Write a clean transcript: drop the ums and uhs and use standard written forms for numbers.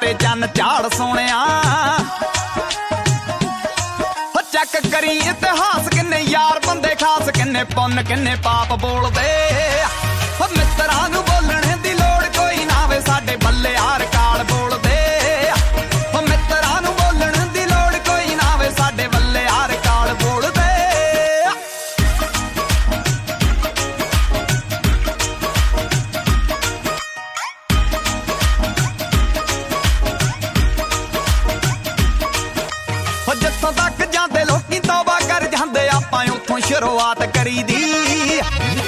ਤੇ ਚੰਨ ਝਾੜ ਸੋਹਣਿਆ। ਚੈੱਕ ਕਰੀ ਇਤਿਹਾਸ ਕਿੰਨੇ ਯਾਰ ਬੰਦੇ ਖਾਸ, ਕਿੰਨੇ ਪੁੰਨ ਕਿੰਨੇ ਪਾਪ ਬੋਲਦੇ। ਮਿੱਤਰਾਂ ਨੂੰ ਬੋਲਣ ਦੀ ਲੋੜ ਕੋਈ ਨਾ ਵੇ, ਸਾਡੇ ਬੱਲੇ ਹਾਰ ਕਾਲ ਬੋਲਦੇ। ਮਿੱਤਰਾਂ ਨੂੰ ਬੋਲਣ ਦੀ ਲੋੜ ਕੋਈ ਨਾ ਵੇ, ਸਾਡੇ ਬੱਲੇ ਹਾਰ ਕਾਲ ਬੋਲਦੇ। ਜਿੱਥੋਂ ਤੱਕ ਜਾਂਦੇ ਲੋਕੀ ਤੌਬਾ ਕਰ ਜਾਂਦੇ, ਆਪਾਂ ਉੱਥੋਂ ਸ਼ੁਰੂਆਤ ਕਰੀ ਦੀ।